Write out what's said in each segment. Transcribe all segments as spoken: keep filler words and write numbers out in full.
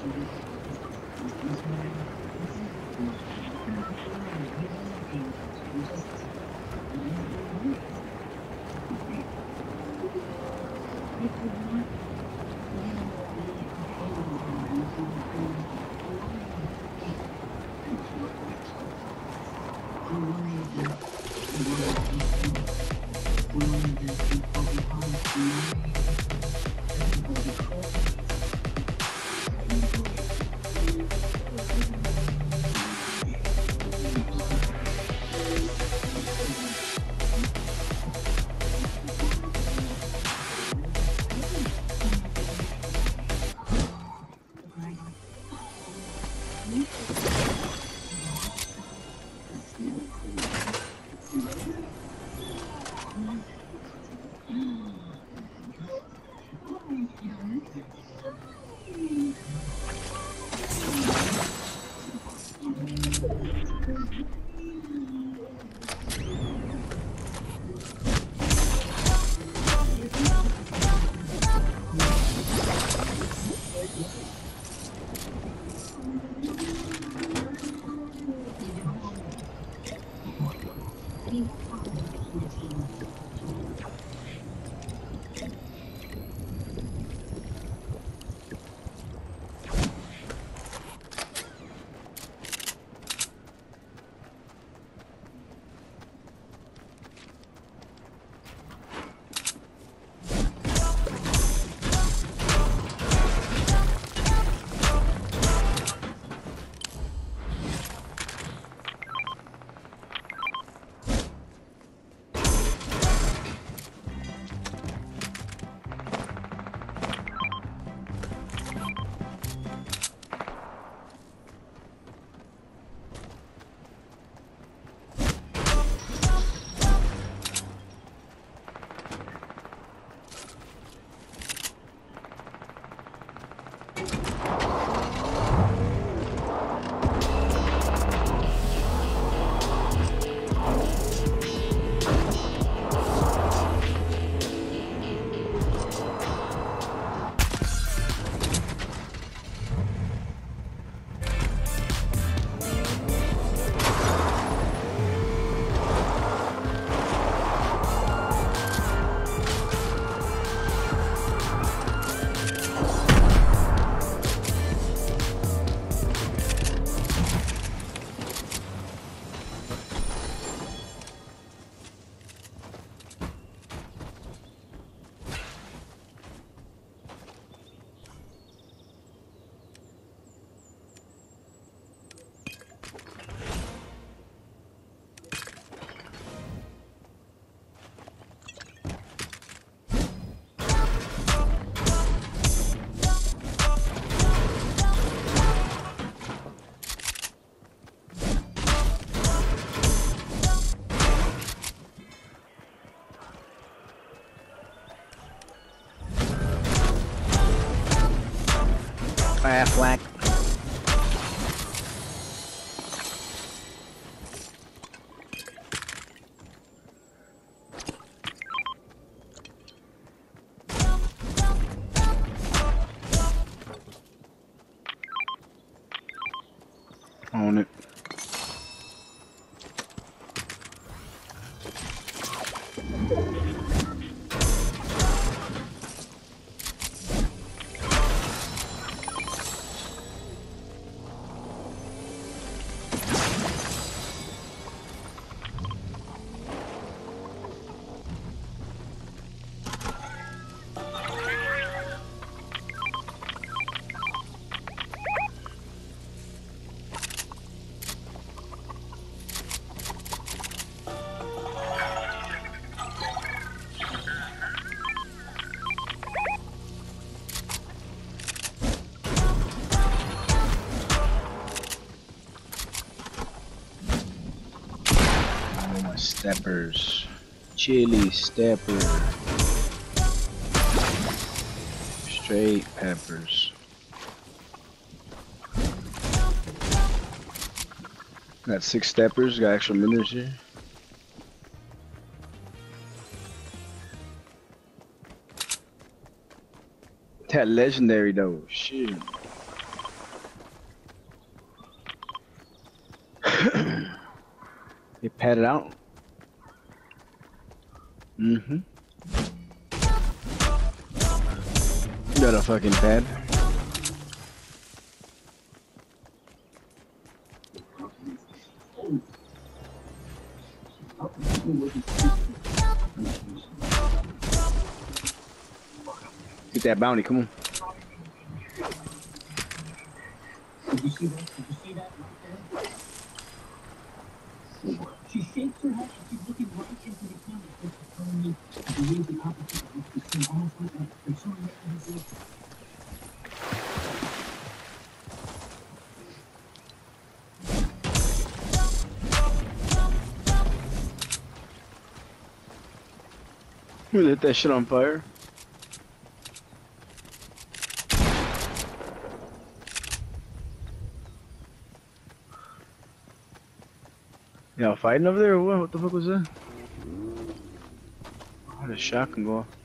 Aflac. On it. Steppers. Chili stepper. Straight peppers. Got six steppers, got extra minutes here. That legendary though, shit. They pad it out. Mm-hmm. Got a fucking pad. Get that bounty, come on. Did you see that? Did you see that right there? She shakes her head and she's looking right into the camera. She's telling me to believe the opposite. It's been almost like that. They're showing it in his life. We lit that shit on fire. Y'all fighting over there or what? What the fuck was that? How did a shotgun go off?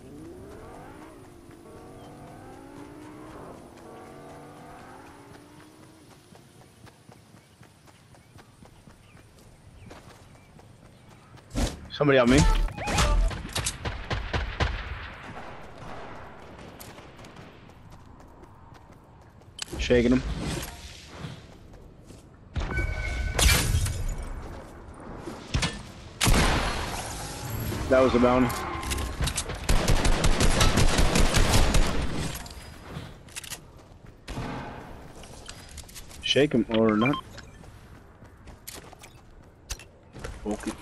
Somebody on me? Shaking him. That was a bounty. Shake him or not. Okay.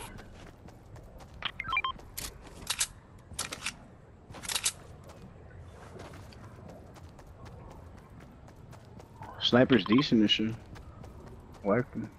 Sniper's decent this shit. Whacked him.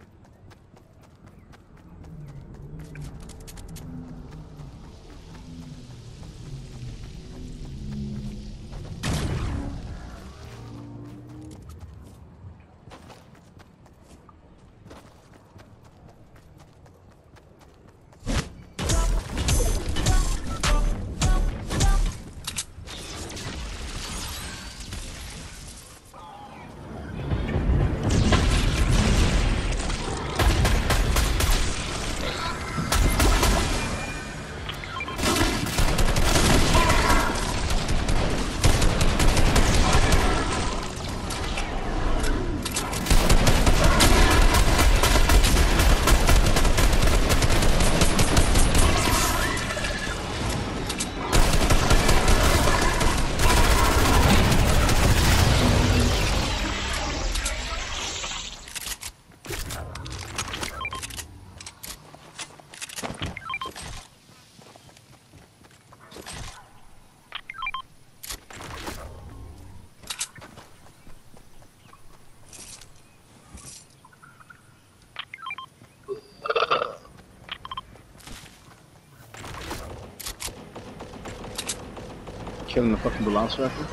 Killing the fucking velociraptor.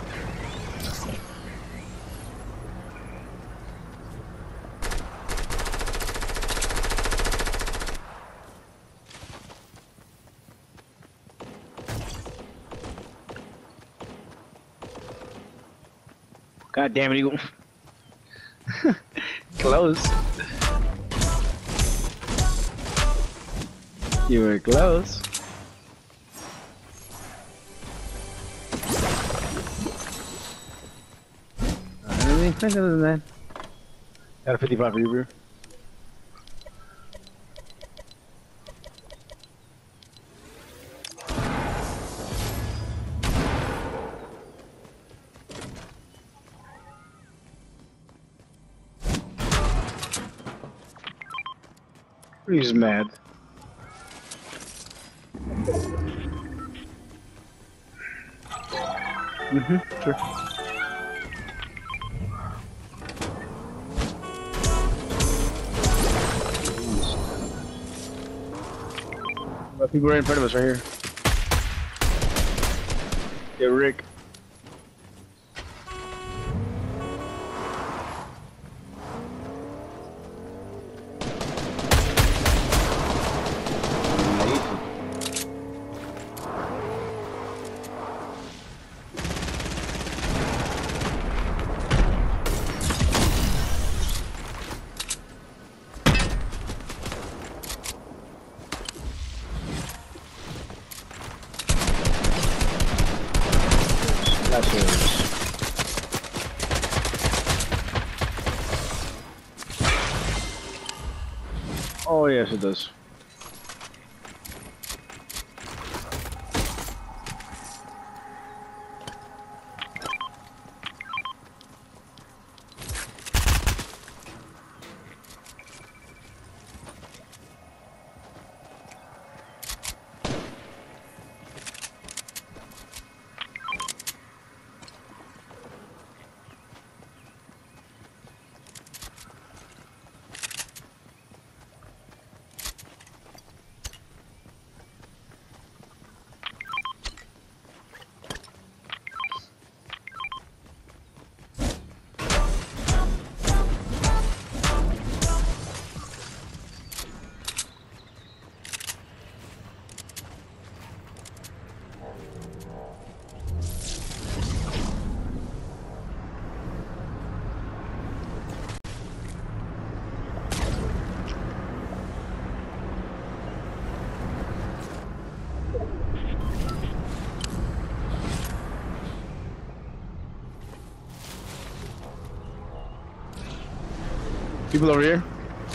God damn it, Eagle. Close. You were close. Other than that, got a fifty-five Reaver. He's mad. Mm-hmm, sure. People right in front of us, right here. Yeah, Rick. Oh yes, it does. People over here.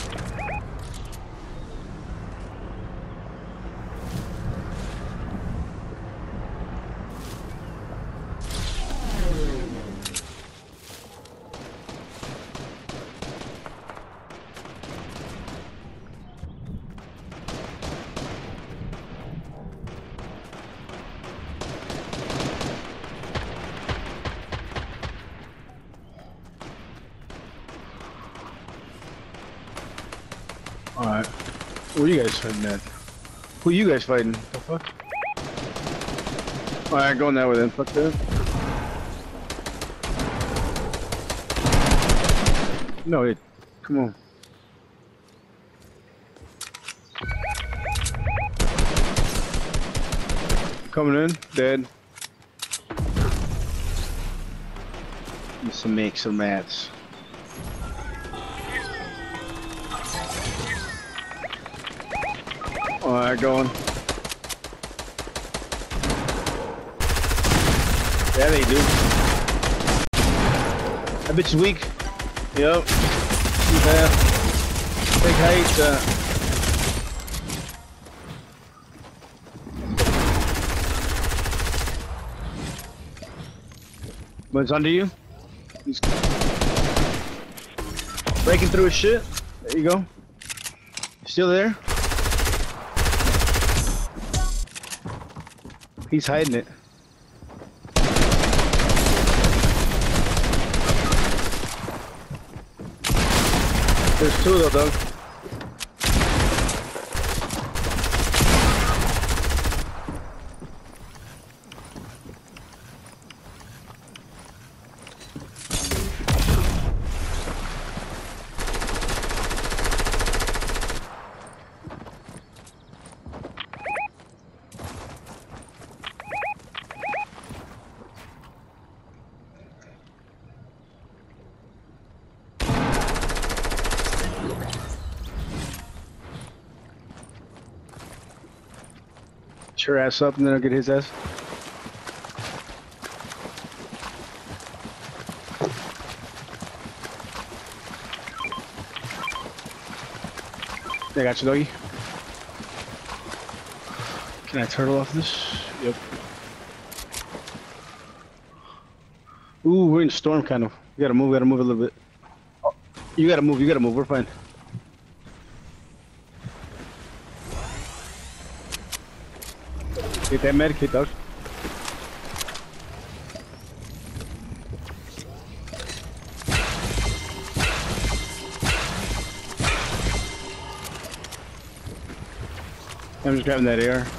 Alright. Who are you guys fighting at? Who you guys fighting? The fuck? Alright, going that way then. Fuck that. No, it. Come on. Coming in. Dead. Need to make some mats. Alright, going. Yeah, they do. That bitch is weak. Yep. Too bad. Big height. Uh... What's under you? He's breaking through his shit. There you go. Still there? He's hiding it. There's two of them, though. Your ass up and then I'll get his ass. I got you, doggy. Can I turtle off this? Yep. Ooh, we're in storm kind of. We gotta move, we gotta move a little bit. Oh, you gotta move, you gotta move, we're fine. Get that medikit, dog. I'm just grabbing that air.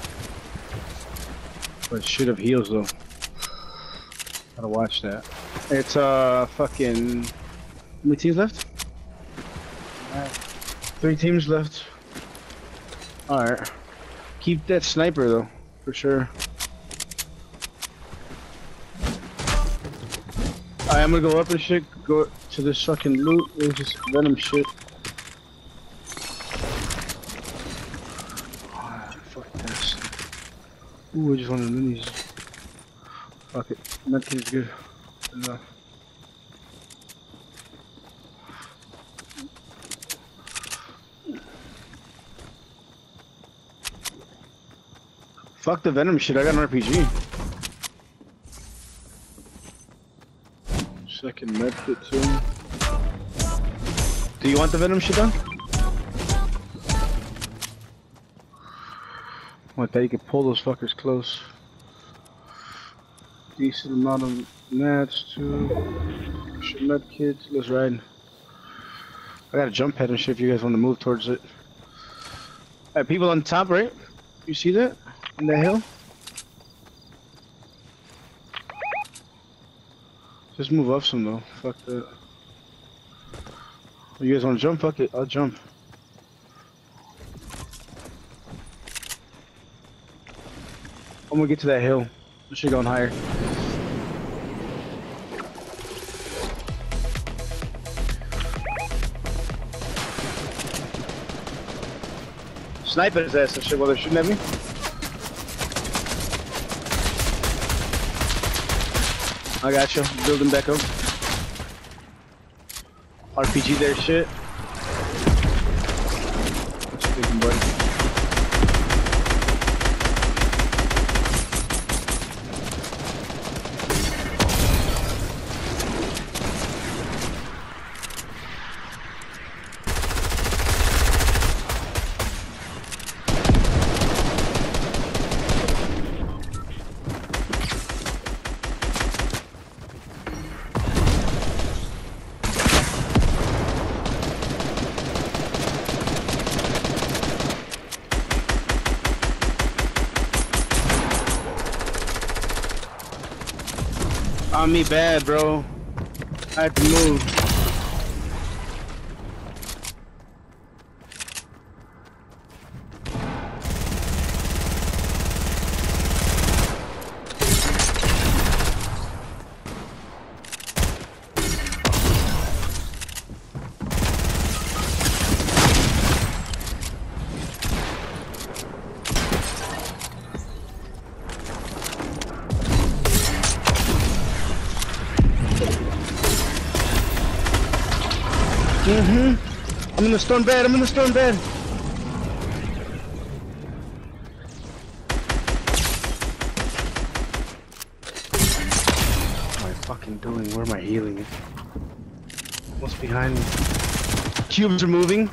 But shit of heals though. Gotta watch that. It's uh fucking. How many teams left? Alright. Three teams left. Alright. Keep that sniper though, for sure. Alright, I'm gonna go up and shit, go to this fucking loot. There's just venom shit. Ooh, I just wanted minis. Fuck it. Medkit is good. Enough. Fuck the venom shit, I got an R P G. Second medkit too. Do you want the venom shit done? What, that you can pull those fuckers close. Decent amount of mats too. Shit medkits, let's ride. I got a jump pad and shit if you guys want to move towards it. Alright, people on top, right? You see that? On the hill? Just move up some though. Fuck that. You guys want to jump? Fuck it. I'll jump. I'm gonna get to that hill. I should go on higher. Sniping his ass and shit while they're shooting at me. I got you. Building back up. R P G there, shit. What you thinking, buddy? On me bad, bro. I had to move. Mm-hmm. I'm in the storm bed, I'm in the storm bed. What am I fucking doing? Where am I healing it? What's behind me? Cubes are moving.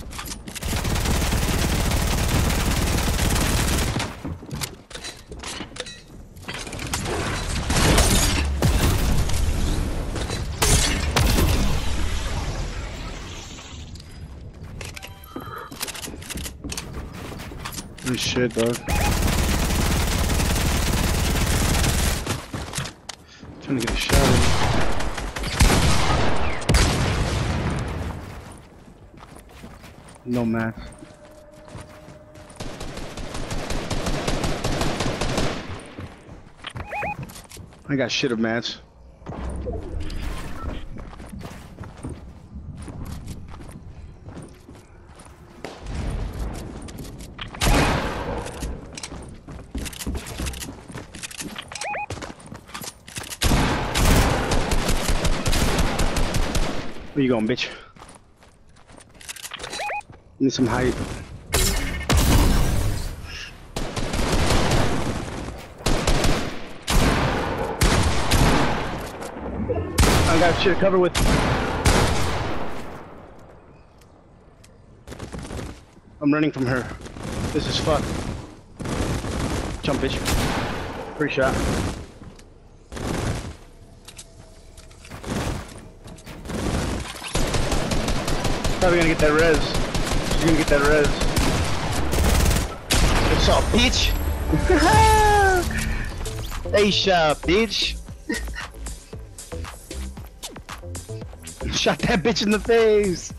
Holy shit, dog. Trying to get a shot in. No math. I got shit of mats. Where you going, bitch? Need some height. I got shit to cover with. I'm running from her. This is fuck. Jump, bitch. Free shot. Probably gonna get that res. She's gonna get that res. What's up, bitch? Hey, shot, bitch. Shot that bitch in the face.